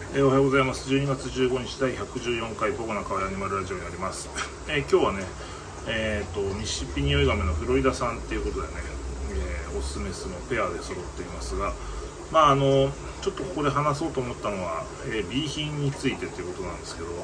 おはようございます。12月15日第114回ポゴナ川アニマルラジオになります。今日はね、ミシシッピニオイガメのフロリダ産っていうことでね、オスメスのペアで揃っていますが、ちょっとここで話そうと思ったのは、B 品についてということなんですけど、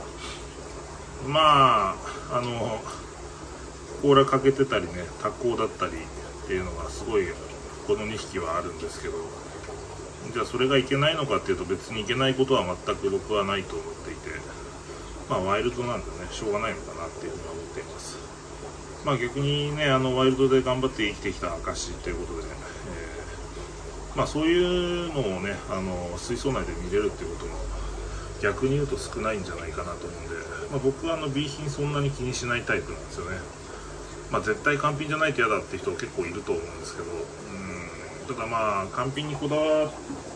甲羅かけてたりね、多甲だったりっていうのがすごいこの2匹はあるんですけど、じゃあそれがいけないのかっていうと、別にいけないことは全く僕はないと思っていて、ワイルドなんでね、しょうがないのかなっていうふうに思っています。逆にね、ワイルドで頑張って生きてきた証ということでね、そういうのをね、水槽内で見れるっていうことも逆に言うと少ないんじゃないかなと思うんで、僕はB 品そんなに気にしないタイプなんですよね。絶対完品じゃないと嫌だって人結構いると思うんですけど、ただ完品にこだわる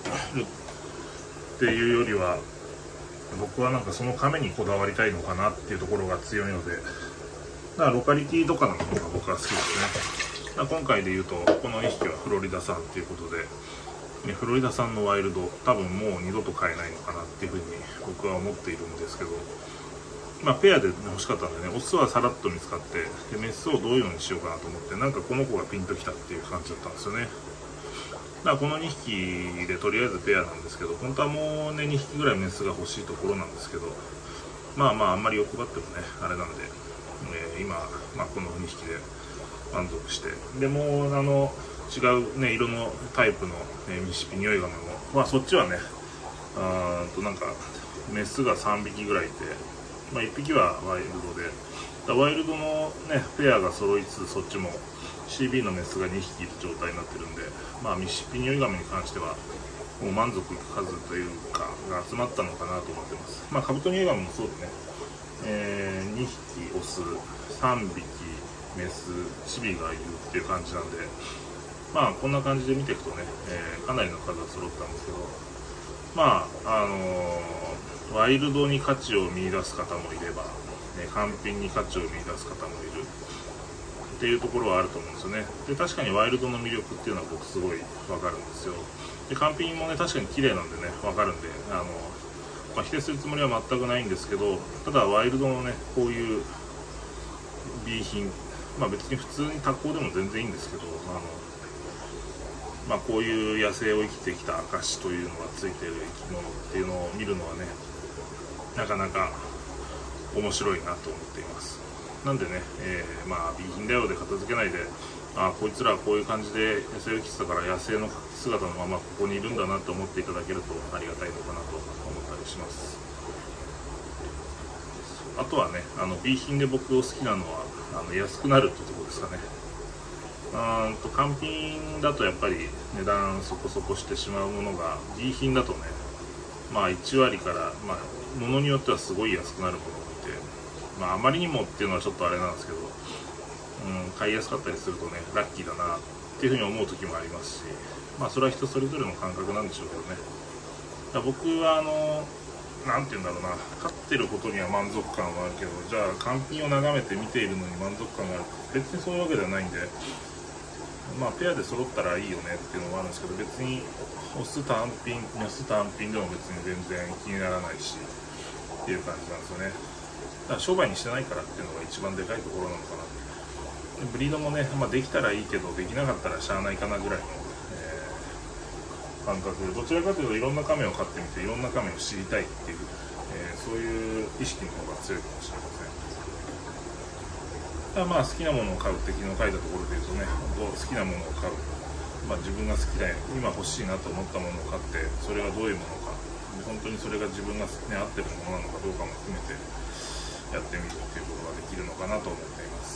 っていうよりは、僕はなんかその亀にこだわりたいのかなっていうところが強いので、だからロカリティとかの方が僕は好きですね。今回で言うとこの2匹はフロリダ産っていうことで、フロリダ産のワイルド多分もう二度と飼えないのかなっていうふうに僕は思っているんですけど、ペアで欲しかったんでね、オスはさらっと見つかって、でメスをどういうのにしようかなと思って、なんかこの子がピンときたっていう感じだったんですよね。この2匹でとりあえずペアなんですけど、本当はもうね2匹ぐらいメスが欲しいところなんですけど、あんまり欲張ってもねあれなんで、今、この2匹で満足して、でも違うね色のタイプの、ミシシッピニオイガメも、そっちはねなんかメスが3匹ぐらいいて、1匹はワイルドで、ワイルドのねペアが揃いつつ、そっちも CB のメスが2匹いる状態になってるんで、ミシシッピニオイガメに関してはもう満足いく数というかが集まったのかなと思ってます。カブトニオイガメもそうでね、2匹オス3匹メスチビがいるっていう感じなんで、こんな感じで見ていくとね、かなりの数が揃ったんですけど、ワイルドに価値を見出す方もいれば、完品に価値を見出す方もいるっていうところはあると思うんですよね。で、確かにワイルドの魅力っていうのは僕すごいわかるんですよ。で、完品もね確かに綺麗なんでねわかるんで、否定するつもりは全くないんですけど、ただワイルドのねこういう B 品、別に普通に多甲でも全然いいんですけど、こういう野生を生きてきた証というのがついている生き物っていうのを見るのはね、なかなか面白いなと思っています。なんでね、B 品だよで片付けないで、こいつらはこういう感じで野生を生きてたから野生の姿のままここにいるんだなと思っていただけるとありがたいのかなと思ったりします。あとはね、B 品で僕を好きなのは安くなるってところですかね。完品だとやっぱり値段そこそこしてしまうものが B 品だとね、1割から、ものによってはすごい安くなるものがいて、あまりにもっていうのはちょっとあれなんですけど、買いやすかったりするとねラッキーだなっていうふうに思う時もありますし、それは人それぞれの感覚なんでしょうけどね。僕はなんて言うんだろうな、飼ってることには満足感はあるけど、じゃあ完品を眺めて見ているのに満足感があるって別にそういうわけではないんで、ペアで揃ったらいいよねっていうのもあるんですけど、別にオス単品メス単品でも別に全然気にならないしっていう感じなんですよね。だから商売にしてないからっていうのが一番でかいところなのかな。ブリードもね、できたらいいけどできなかったらしゃあないかなぐらいの、感覚で、どちらかというといろんなカメを飼ってみていろんなカメを知りたいっていう、そういう意識の方が強いかもしれません。好きなものを買うって昨日書いたところで言うとね、本当好きなものを買う、自分が好きで今欲しいなと思ったものを買って、それがどういうものか、本当にそれが自分が、合ってるものなのかどうかも含めてやってみるっていうことができるのかなと思っています。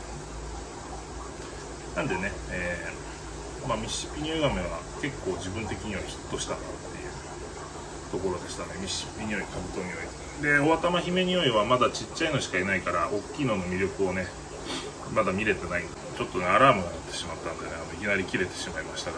なんでね、ミシシッピニオイガメは結構自分的にはヒットしたなっていうところでしたね。ミシシッピニオイ、カブトニオイで、オワタマヒメニオイはまだちっちゃいのしかいないから、大きいのの魅力をねまだ見れてない。ちょっとねアラームが鳴ってしまったんでね、いきなり切れてしまいましたが、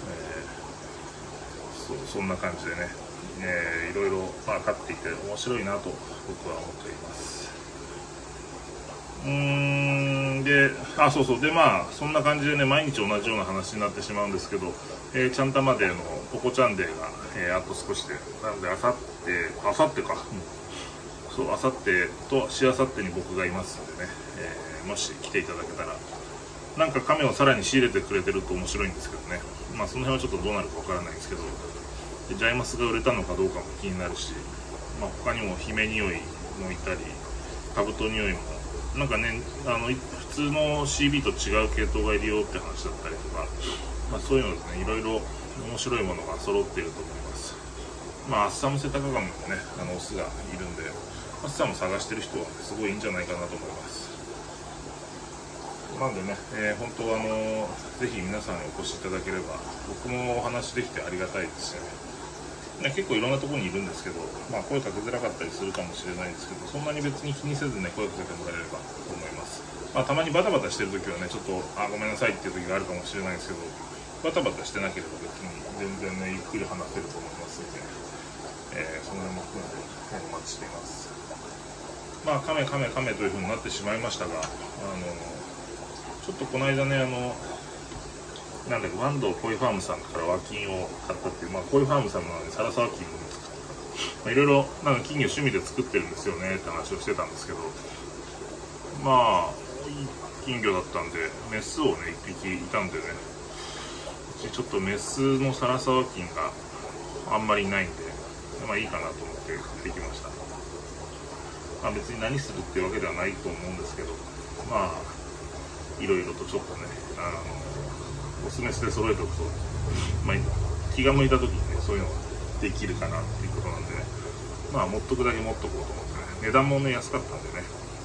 そんな感じでね、いろいろ飼っていて面白いなと僕は思っています。 で、そうそう、でそんな感じでね、毎日同じような話になってしまうんですけど、ちゃんたまデーのポコちゃんデーが、あと少しで、なのであさってか、そう、あさってとしあさってに僕がいますんでね、もし来ていただけたら、なんか亀をさらに仕入れてくれてると面白いんですけどね、その辺はちょっとどうなるかわからないんですけど、ジャイマスが売れたのかどうかも気になるし、他にも姫匂いもいたり、カブト匂いも、なんかね、普通の CB と違う系統がいるよって話だったりとか、そういうのですね、いろいろ面白いものが揃っていると思います。アッサムセタカガモもね、オスがいるんで、アッサム探してる人は、ね、すごいいいんじゃないかなと思います。なんでね、本当ぜひ皆さんにお越しいただければ、僕もお話できてありがたいですしね。結構いろんなところにいるんですけど、声かけづらかったりするかもしれないんですけど、そんなに別に気にせずね、声かけてもらえればと思います。たまにバタバタしてるときはね、ちょっと、ごめんなさいっていう時があるかもしれないですけど、バタバタしてなければ別に全然ね、ゆっくり話せると思いますので、その辺も含めてお待ちしています。カメという風になってしまいましたが、ちょっとこの間ね、なんだっけ、ワンドコイファームさんから和金を買ったっていう、コイファームさんのサラサワ金を作って、いろいろなんか金魚趣味で作ってるんですよねって話をしてたんですけど、いい金魚だったんで、メスをね、1匹いたんでね、うちちょっとメスのサラサワ金があんまりいないんで、いいかなと思って買ってきました。別に何するっていうわけではないと思うんですけど、いろいろとちょっとね、オスメスで揃えておくと、気が向いた時にね、そういうのができるかなっていうことなんでね、持っとくだけ持っとこうと思ってね、値段もね、安かったんでね、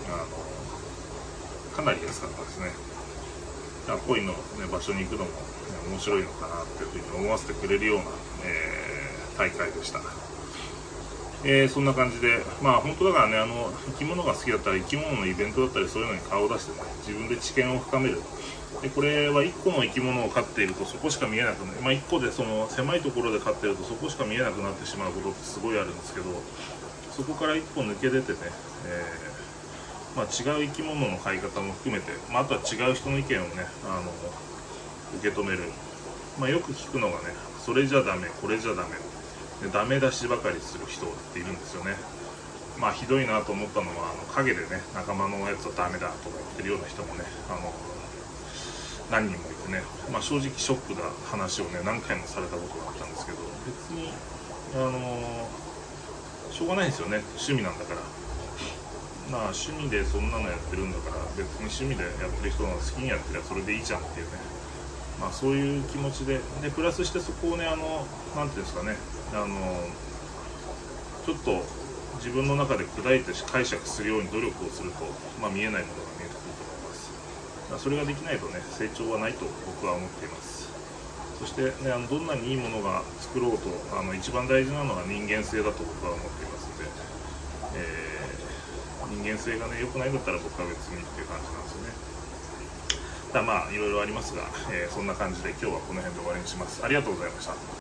かなり安かったですね。恋の、ね、場所に行くのも、ね、面白いのかなっていうふうに思わせてくれるような、大会でした。そんな感じで、本当だからね、生き物が好きだったら生き物のイベントだったりそういうのに顔を出してね、自分で知見を深める。でこれは1個の生き物を飼っているとそこしか見えなくなる、1個でその狭いところで飼っているとそこしか見えなくなってしまうことってすごいあるんですけど、そこから1個抜け出てね、違う生き物の飼い方も含めて、あとは違う人の意見をね、受け止める。よく聞くのがね、それじゃダメ、これじゃダメ。ダメ出しばかりする人っているんですよね。ひどいなと思ったのは陰でね、仲間のやつはダメだとか言ってるような人もね、何人もいてね、正直ショックな話をね、何回もされたことがあったんですけど、別にしょうがないんですよね、趣味なんだから。趣味でそんなのやってるんだから、別に趣味でやってる人が好きにやってりゃそれでいいじゃんっていうね、そういう気持ちで、プラスしてそこをね、なんていうんですかね、ちょっと自分の中で砕いて解釈するように努力をすると、見えないものが見えてくると思います。それができないとね、成長はないと僕は思っています。そしてね、どんなにいいものが作ろうと、一番大事なのは人間性だと僕は思っていますので、人間性がね、良くないんだったら僕は別にっていう感じなんですよね。いろいろありますが、そんな感じで今日はこの辺で終わりにします。ありがとうございました。